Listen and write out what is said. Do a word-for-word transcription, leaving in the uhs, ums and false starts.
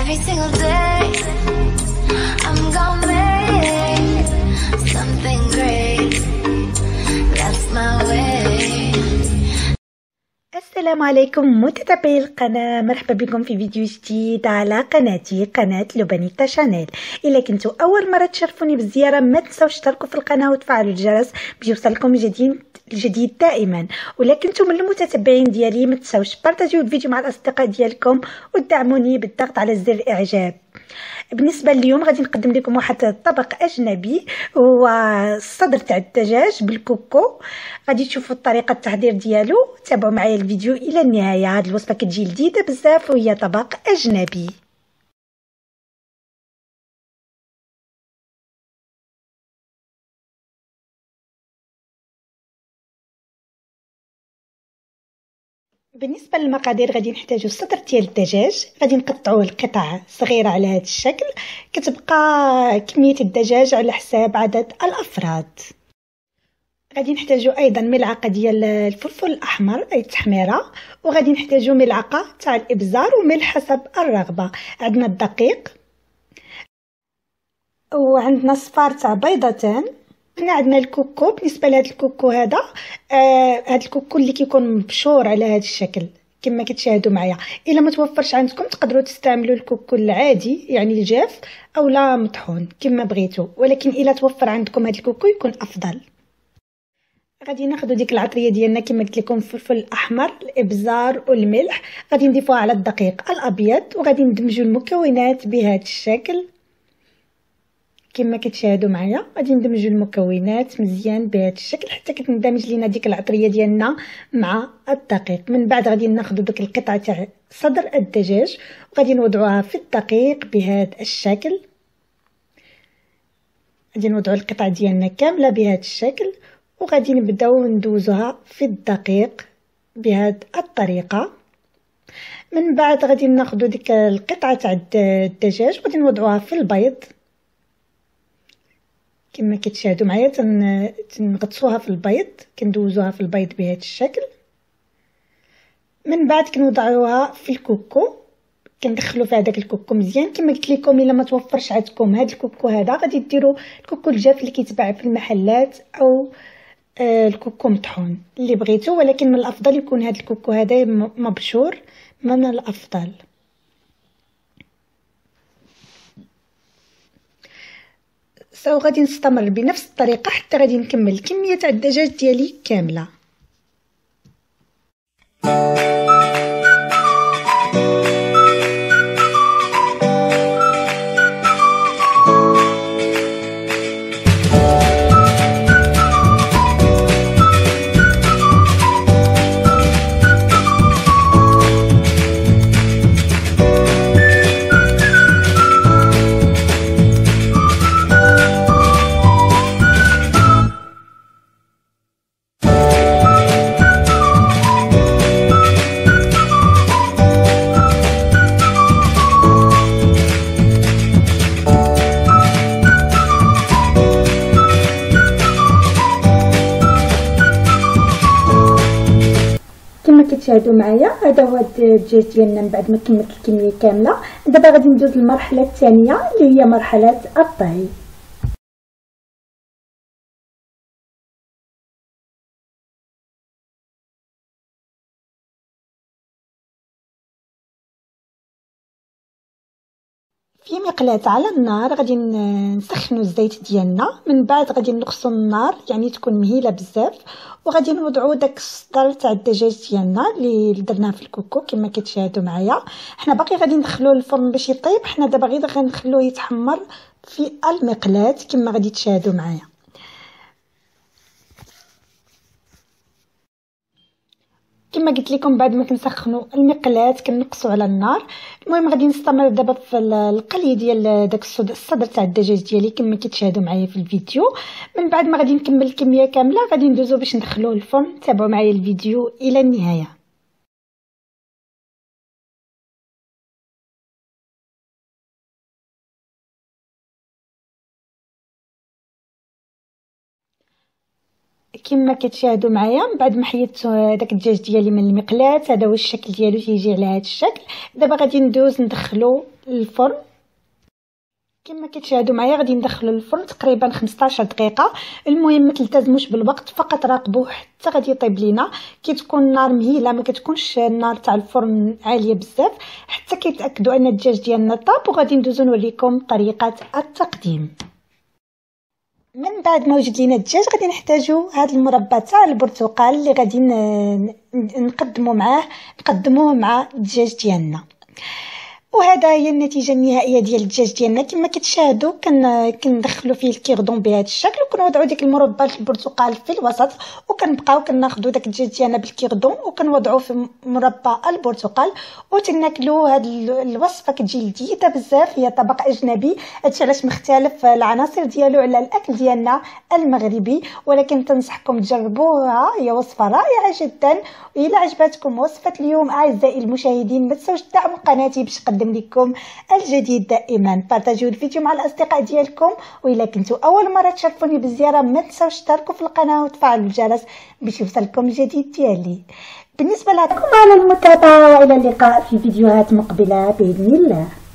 Every single day I'm gonna make something great. That's my way. السلام عليكم متابعي القناة، مرحبا بكم في فيديو جديد على قناتي قناة لبنيتا شانيل. إلا كنتوا أول مرة تشرفوني بالزيارة ما تنسوا تشتركوا في القناة وتفعلوا الجرس باش يوصلكم جديد الجديد دائما. ولا كنتوا من المتتبعين ديالي ما تنسوش بارطاجيو الفيديو مع الأصدقاء ديالكم وتدعموني بالضغط على زر الإعجاب. بالنسبه لليوم غادي نقدم لكم واحد طبق اجنبي، هو الصدر تاع الدجاج بالكوكو. غادي تشوفوا طريقه التحضير ديالو، تابعوا معايا الفيديو الى النهايه. هذه الوصفه كتجي لذيذه بزاف وهي طبق اجنبي. بالنسبه للمقادير غادي نحتاجو الصدر ديال الدجاج، غادي نقطعوه لقطع صغيره على هذا الشكل. كتبقى كميه الدجاج على حساب عدد الافراد. غادي نحتاجو ايضا ملعقه ديال الفلفل الاحمر اي التحميره، وغادي نحتاجو ملعقه تاع الابزار وملح حسب الرغبه. عندنا الدقيق، وعندنا صفار تاع بيضتين. هنا عندنا الكوكو. بالنسبه لهذا الكوكو هذا آه هذا الكوكو اللي كيكون مبشور على هذا الشكل كما كتشاهدوا معايا. الا ما توفرش عندكم تقدروا تستعملوا الكوكو العادي يعني الجاف او لا مطحون كما بغيتوا، ولكن الا توفر عندكم هذا الكوكو يكون افضل. غادي ناخذ ديك العطريه ديالنا كما قلت لكم، الفلفل الاحمر الابزار والملح. غادي نضيفوها على الدقيق الابيض وغادي ندمجوا المكونات بهذا الشكل كما كتشاهدوا معايا. غادي ندمجوا المكونات مزيان بهذا الشكل حتى كتندمج لينا ديك العطريه ديالنا مع الدقيق. من بعد غادي ناخذ ديك القطعه تاع صدر الدجاج وغادي نوضعوها في الدقيق بهذا الشكل. غادي نوضعوا القطعه ديالنا كامله بهذا الشكل وغادي نبداو ندوزوها في الدقيق بهذه الطريقه. من بعد غادي ناخذ ديك القطعه تاع الدجاج وغادي نوضعوها في البيض كما كتشاهدوا معايا. تنغطسوها في البيض، كندوزوها في البيض بهذا الشكل. من بعد كنوضعوها في الكوكو، كندخلوا في هذاك الكوكو مزيان. كما قلت لكم الا ما توفرش عندكم هذا الكوكو هذا غادي ديروا الكوكو الجاف اللي كيتباع في المحلات او آه الكوكو مطحون اللي بغيتو، ولكن من الافضل يكون هذا الكوكو هذا مبشور، من الافضل. سو غادي نستمر بنفس الطريقه حتى غادي نكمل كميه تاع الدجاج ديالي كامله. كما كتشاهدوا معايا هذا هو الدجاج ديالنا. من بعد ما كملت الكميه كامله دابا غادي ندوز للمرحله الثانيه اللي هي مرحله الطهي. في مقلاة على النار غادي نسخنوا الزيت ديالنا. من بعد غادي نقصوا النار يعني تكون مهيله بزاف، وغادي نوضعوا داك الصدر تاع الدجاج ديالنا اللي درناه في الكوكو كما كتشاهدوا معايا. حنا باقي غادي ندخلوه للفرن باش يطيب، حنا دابا غير غنخلوه يتحمر في المقلاة كما غادي تشاهدوا معايا. كما قلت لكم بعد ما كنسخنوا المقلاة كنقصوا على النار. المهم غادي نستمر دابا في القلي ديال داك الصدر تاع الدجاج ديالي كما كتشاهدوا معايا في الفيديو. من بعد ما غادي نكمل الكميه كامله غادي ندوزو باش ندخلوه الفرن. تابعوا معايا الفيديو الى النهايه. كما كتشاهدوا معايا من بعد ما حيدت داك الدجاج ديالي من المقلاة، هذا هو الشكل ديالو تيجي على هذا الشكل. دابا غادي ندوز ندخلو للفرن. كما كتشاهدوا معايا غادي ندخلو للفرن تقريبا خمسطاش دقيقه. المهم ما تلتزموش بالوقت، فقط راقبوه حتى غادي يطيب لينا. كي تكون النار مهيله ما كتكونش النار تاع الفرن عاليه بزاف حتى كيتاكدوا ان الدجاج ديالنا طاب. وغادي ندوزو نوريكم طريقه التقديم. من بعد ما وجد لينا الدجاج غادي نحتاجو هذا المربى تاع البرتقال اللي غادي نقدمو معاه نقدموه مع الدجاج ديالنا. وهذا هي النتيجه النهائيه ديال الدجاج ديالنا. كما كتشاهدوا كن كندخلوا فيه الكيردون بهذا الشكل، وكنوضعوا ديك المربى البرتقال في الوسط، وكنبقاو كناخذوا داك الدجاج ديالنا بالكيردون وكنوضعوه في مربى البرتقال وتناكلوا. هذه الوصفه كتجي لذيذه بزاف، هي طبق اجنبي، هادشي علاش مختلف العناصر ديالو على الاكل ديالنا المغربي، ولكن تنصحكم تجربوها، هي وصفه رائعه جدا. والى عجبتكم وصفه اليوم اعزائي المشاهدين ما تنساوش تدعموا قناتي باش نقدم لكم الجديد دائما. بارطاجيو الفيديو مع الاصدقاء ديالكم، واذا كنتوا اول مره تشرفوني بالزياره ما تنساوش تشتركوا في القناه وتفعلوا الجرس باش يوصلكم الجديد ديالي. بالنسبه لكم على المتابعه، والى اللقاء في فيديوهات مقبله باذن الله.